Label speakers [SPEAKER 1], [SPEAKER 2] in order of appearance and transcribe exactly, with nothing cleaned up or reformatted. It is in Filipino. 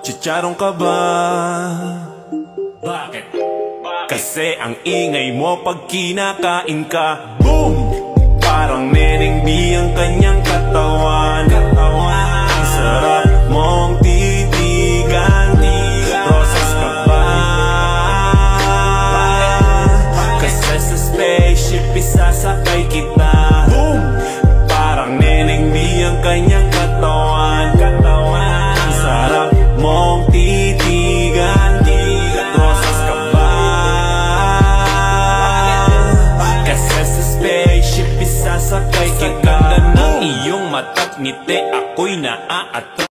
[SPEAKER 1] Chicharong ka ba?
[SPEAKER 2] Bakit?
[SPEAKER 1] Kasi ang ingay mo pag kinakain ka. Boom! Parang Neneng B ang kanyang katawan. Ang sarap mong titigan. Rosas ka ba? Kasi sa spaceship isasakay kita. Boom! Parang Neneng B ang kanyang katawan. Ang sarap mong titigan. Rosas ka ba? Kasi sa spaceship isasakay kita. Ng iyong mata't ngiti ako'y naaatras.